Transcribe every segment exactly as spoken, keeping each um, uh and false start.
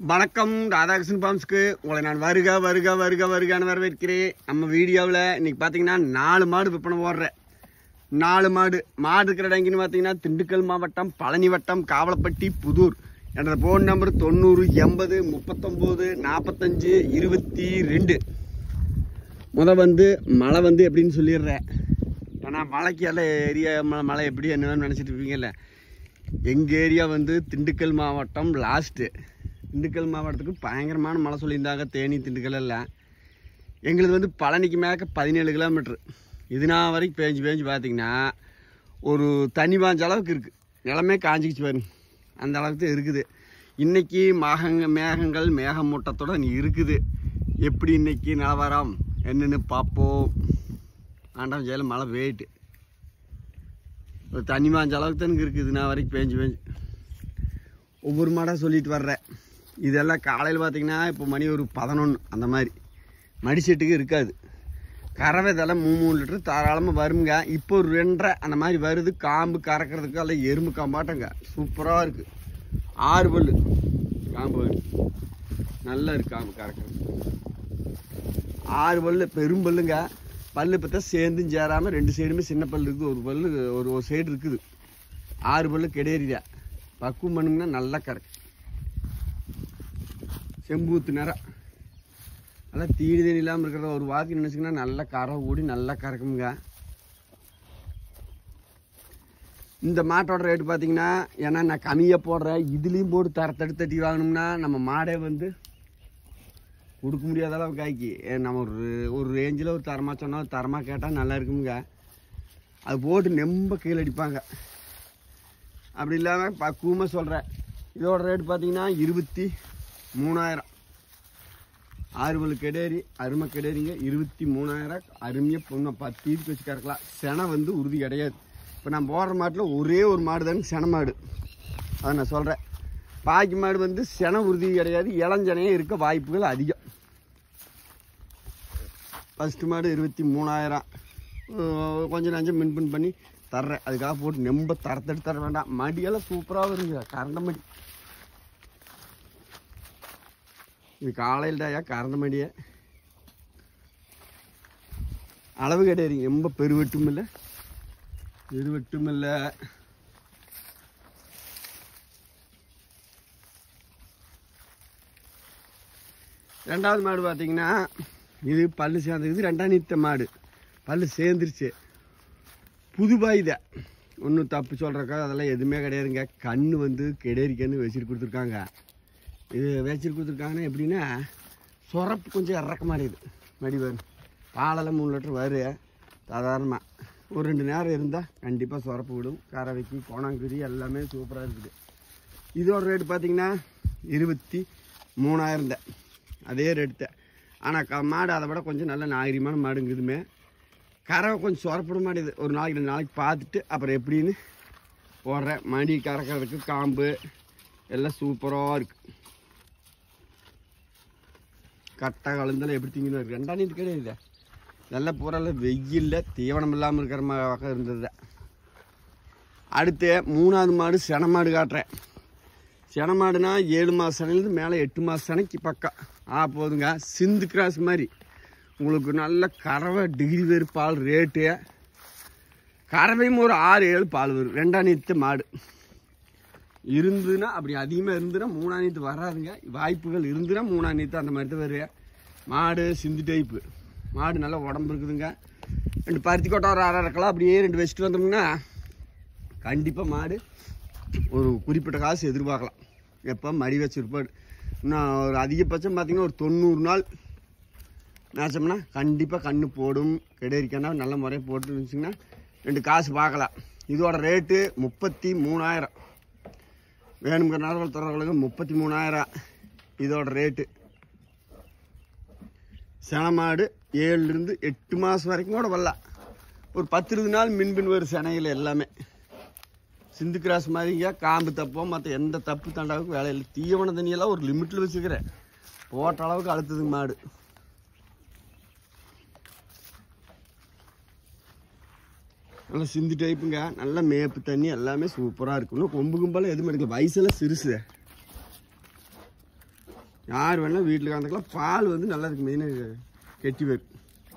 வணக்கம் ராதாகிருஷ்ணன் ஃபார்ம்ஸ்க்கு உங்களை நான் வருக வருக வருக வருகான்னு வரவேற்கிறேன். நம்ம வீடியோவில் இன்னைக்கு பார்த்தீங்கன்னா நாலு மாடு விற்பனை போடுறேன். நாலு மாடு மாடு இருக்கிற இடங்கன்னு பார்த்தீங்கன்னா திண்டுக்கல் மாவட்டம் பழனி வட்டம் காவலப்பட்டி புதூர் என்ற ஃபோன் நம்பர் தொண்ணூறு எண்பது முப்பத்தொம்போது நாற்பத்தஞ்சு இருபத்தி ரெண்டு. முத வந்து மழை வந்து எப்படின்னு சொல்லிடுறேன். ஏன்னா மழைக்கு எல்லாம் ஏரியா மழை எப்படி என்னன்னு நினச்சிட்டு இருப்பீங்கல்ல. எங்கள் ஏரியா வந்து திண்டுக்கல் மாவட்டம் லாஸ்ட்டு. திண்டுக்கல் மாவட்டத்துக்கு பயங்கரமான மழை சொல்லியிருந்தாங்க. தேனி திண்டுக்கல் எல்லாம் எங்களுக்கு வந்து பழனிக்கு மேலே பதினேழு கிலோமீட்ரு. இதுனா வரைக்கும் பேஞ்சு பேஞ்சு பார்த்திங்கன்னா ஒரு தண்ணி பாஞ்ச அளவுக்கு இருக்குது. நிலமே காஞ்சிக்கிச்சு பாருங்க, அந்த அளவுக்கு இருக்குது. இன்றைக்கி மேகங்க மேகங்கள் மேகமூட்டத்துடன் இருக்குது. எப்படி இன்றைக்கி நிலவரம் என்னென்னு பார்ப்போம். ஆண்டவன் ஜெயில மழை வெயிட்டு ஒரு தண்ணி பாஞ்ச அளவுக்கு தான் இருக்குது. இதுனா வரைக்கும் பேஞ்சு பேஞ்சு ஒவ்வொரு மாடாக சொல்லிட்டு வர்றேன். இதெல்லாம் காலையில் பார்த்திங்கன்னா இப்போ மணி ஒரு பதினொன்று அந்த மாதிரி மடிசெட்டுக்கு இருக்காது. கறவை இதெல்லாம் மூணு மூணு லிட்டர் தாராளமாக வருங்க. இப்போ ஒரு ரெண்டரை அந்த மாதிரி வருது. காம்பு கறக்கிறதுக்கு எல்லாம் எறும்பு காம்பாட்டங்க சூப்பராக இருக்குது. ஆறு பல் காம்பு நல்லா இருக்குது. காம்பு கறக்கிறது ஆறு பல் பெரும் பல்லுங்க. பல்லு பார்த்தா சேர்ந்தும் சேராமல் ரெண்டு சைடுமே சின்ன பல் இருக்குது. ஒரு பல் ஒரு ஒரு சைடு இருக்குது. ஆறு பல்லு கிடையாதுதா. பக்குவம் பண்ணுங்கன்னா நல்லா கறக்கு. செம்பூத்து நேரம் நல்லா தீனி தண்ணி இல்லாமல் இருக்கிறத ஒரு வாரத்துக்கு நினச்சிங்கன்னா நல்லா கரை ஊடி நல்லா கறக்குங்க. இந்த மாட்டோட ரேட்டு பார்த்தீங்கன்னா, ஏன்னா நான் கம்மியாக போடுறேன். இதுலேயும் போட்டு தர தடுத்து தட்டி வாங்கினோம்னா நம்ம மாடே வந்து கொடுக்க முடியாத அளவு காய்க்கு. நம்ம ஒரு ஒரு ரேஞ்சில் ஒரு தரமாக சொன்னால் தரமாக கேட்டால் நல்லா இருக்குங்க. அது போட்டு நெம்ப கீழே அடிப்பாங்க. அப்படி இல்லாமல் பக்குவமாக சொல்கிறேன். இதோட ரேட்டு பார்த்தீங்கன்னா இருபத்தி மூணாயிரம். ஆறு பல் கெடேரி அருமை கெடேரிங்க. இருபத்தி மூணாயிரம் அருமையாக பொண்ணை பத்து இதுக்கு வச்சு கறக்கலாம். செனை வந்து உறுதி கிடையாது. இப்போ நான் போடுற மாட்டில் ஒரே ஒரு மாடு தானே செனை மாடு. அதை நான் சொல்கிறேன். பாக்கி மாடு வந்து செனை உறுதி கிடையாது. இளஞ்சனையே இருக்க வாய்ப்புகள் அதிகம். ஃபஸ்ட்டு மாடு இருபத்தி மூணாயிரம். கொஞ்சம் நஞ்சம் மின்பன் பண்ணி தர்றேன். அதுக்காக போட்டு நெம்ப தரத்தெடுத்து தர வேண்டாம். மடியெல்லாம் சூப்பராக வருங்க. கறந்த மடி இது காலையில் தாயா கறந்த மடியை அளவு கிடையாதுங்க. ரொம்ப பெருவெட்டும் இல்லை பெருவெட்டும் இல்லை. ரெண்டாவது மாடு பார்த்தீங்கன்னா இது பல்லு சேர்ந்துருக்குது. ரெண்டாம் நீத்த மாடு பல்லு சேர்ந்துருச்சு. புதுபாய் தான். ஒன்றும் தப்பு சொல்கிறக்கா அதெல்லாம் எதுவுமே கிடையாதுங்க. கண் வந்து கெடேரி கன்று வச்சுட்டு கொடுத்துருக்காங்க. இது வச்சுட்டு கொடுத்துருக்காங்கன்னா எப்படின்னா சொரப்பு கொஞ்சம் இறக்க மாட்டேங்குது. மடி வரும். பாலெல்லாம் மூணு லிட்டர் வரும் சாதாரணமாக. ஒரு ரெண்டு நேரம் இருந்தால் கண்டிப்பாக சொரப்பு விடும். கறவைக்கு கோணாங்குதி எல்லாமே சூப்பராக இருக்குது. இதோட ரேட்டு பார்த்திங்கன்னா இருபத்தி மூணாயிரம் தான். அதே ரேட்டு தான். ஆனால் க மாடு அதை விட கொஞ்சம் நல்ல நாகரிகமான மாடுங்குதுமே. கறவை கொஞ்சம் சொரப்பட மாட்டேது. ஒரு நாளைக்கு ரெண்டு நாளைக்கு பார்த்துட்டு அப்புறம் எப்படின்னு போடுறேன். மடி கறக்கிறதுக்கு காம்பு எல்லாம் சூப்பராக இருக்குது. கட்டை கலந்தாலும் எப்படி திங்கணும் இருக்குது. ரெண்டாம் நீட்டு கிடையாது. நல்லா பூரால வெயிலில் தீவனம் இல்லாமல் இருக்கிற மாதிரி இருந்தது. அடுத்து மூணாவது மாடு சென மாடு காட்டுறேன். சென மாடுனா ஏழு மாதம் சனையிலேருந்து மேலே எட்டு மாதம் சனைக்கு பக்கம் ஆ போதுங்க. சிந்து கிராஸ் மாதிரி உங்களுக்கு நல்ல கறவை டிகிரி வேறு பால் ரேட்டு. கறவையும் ஒரு ஆறு ஏழு பால் வரும். ரெண்டாம் நீத்து மாடு இருந்துன்னா அப்படி அதிகமாக இருந்துன்னா மூணாம் நீத்து வராதுங்க. வாய்ப்புகள் இருந்துன்னா மூணாம் நீத்து அந்த மாதிரி தான் வருது. மாடு சிந்து டைப்பு மாடு நல்லா உடம்பு இருக்குதுங்க. ரெண்டு பருத்தி கொட்டை ஒரு அரை இருக்கலாம். அப்படியே ரெண்டு வச்சுட்டு வந்தோம்னா கண்டிப்பாக மாடு ஒரு குறிப்பிட்ட காசு எதிர்பார்க்கலாம். எப்போ மடி வச்சிருப்பாடு இன்னும் ஒரு அதிகபட்சம் பார்த்திங்கன்னா ஒரு தொண்ணூறு நாள் மேய்ச்சோம்னா கண்டிப்பாக கன்று போடும். கெடேரிக்கானா நல்ல முறையாக போட்டு இருந்துச்சிங்கன்னா ரெண்டு காசு பார்க்கலாம். இதோட ரேட்டு முப்பத்தி மூணாயிரம். வேணுங்கிற நாள் தரவங்களுக்கு முப்பத்தி மூணாயிரம் இதோட ரேட்டு. சென மாடு ஏழுலேருந்து எட்டு மாதம் வரைக்கும் கூட வரலாம். ஒரு பத்து இருபது நாள் மின்பின் வரும் செனையில் எல்லாமே. சிந்து கிராஸ் மாதிரிங்க. காம்பு தப்போ மற்ற எந்த தப்பு தண்டாவுக்கு வேலையில். தீவன தண்ணியெல்லாம் ஒரு லிமிட்டில் வச்சுக்கிறேன். போட்ட அளவுக்கு அழுத்துதுங்க மாடு. நல்லா சிந்து டைப்புங்க. நல்ல மேப்பு தண்ணி எல்லாமே சூப்பராக இருக்கும். இன்னும் கொம்பு கும்பலாம் எதுவும் எடுக்கல. வயசெல்லாம் சிறுசு. யார் வேணால் வீட்டில் கறந்துக்கலாம். பால் வந்து நல்லா இருக்கு, மெயினாக கெட்டி வரும்.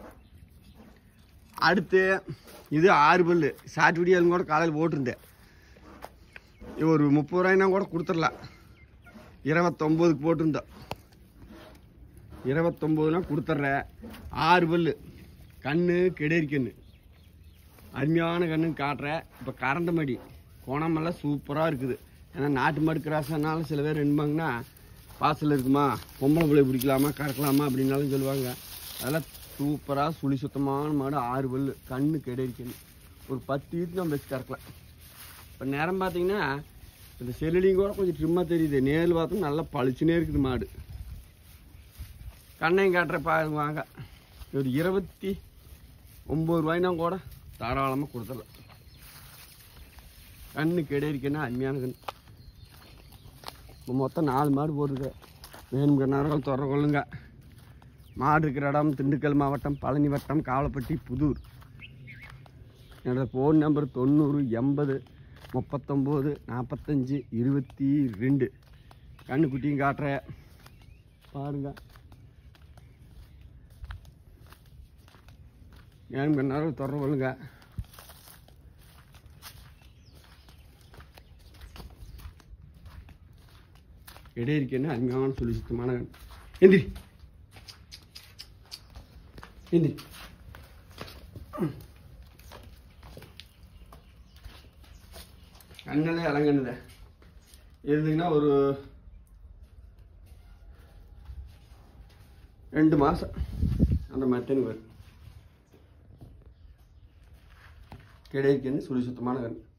அடுத்து இது ஆறு பல் சாட்டு விடியாலும் கூட காலையில் போட்டிருந்தேன். ஒரு முப்பது ரூபாய்னா கூட கொடுத்துடலாம். இருபத்தொம்போதுக்கு போட்டிருந்தோம். இருபத்தொம்போதுனா கொடுத்துட்றேன். ஆறு பல் கண்ணு கெடேரி கண்ணு, அருமையான கண்ணுன்னு காட்டுறேன். இப்போ கறந்த மடி கோணமெல்லாம் சூப்பராக இருக்குது. ஏன்னா நாட்டு மாடு கிராஸானால சில பேர் என்னபாங்கன்னா வாசல் இருக்குமா, பொம்பளை பிள்ளை பிடிக்கலாமா கறக்கலாமா அப்படின்னாலும் சொல்லுவாங்க. அதெல்லாம் சூப்பராக சுழி சுத்தமான மாடு. ஆறு பல் கண்ணு கெடேரி கண்ணு, ஒரு பத்து ஈத்து நம்ம வச்சு கறக்கலாம். இப்போ நேரம் பார்த்தீங்கன்னா இந்த செல்லுலையும் கூட கொஞ்சம் ட்ரிம்மாக தெரியுது. நேரில் பார்த்தோம் நல்லா பளிச்சுனே இருக்குது மாடு. கண்ணையும் காட்டுற பாருங்க வாங்க. ஒரு இருபத்தி ஒம்பது ரூபாய்னா கூட தாராளமாக கொடுத்துடலாம். கண்ணு கெடேரிக்கன்னா அருமையான கண். இப்போ மொத்தம் நாலு மாடு போட்டுருக்க. வேணும் கண்ணார்கள் தொடர கொள்ளுங்க. மாடு இருக்கிற இடம் திண்டுக்கல் மாவட்டம், பழனி வட்டம், காவலப்பட்டி, புதூர். என்னோடய ஃபோன் நம்பர் தொண்ணூறு எண்பது முப்பத்தொம்போது நாற்பத்தஞ்சி இருபத்தி ரெண்டு. கண்ணு குட்டியும் காட்டுற பாருங்க. ஏன் கண்ணார்கள் தொடர கொள்ளுங்க. கெடேரிக்கன்னு அருமையான சொல்லி சுத்தமான கண். எந்திரி எந்திரி. கண்ணலே இளங்கண்ணுத இருந்தீங்கன்னா ஒரு ரெண்டு மாதம் அந்த மட்டனுக்கு வரும். கெடேரிக்கன்னு சொல்லி சுத்தமான கண்.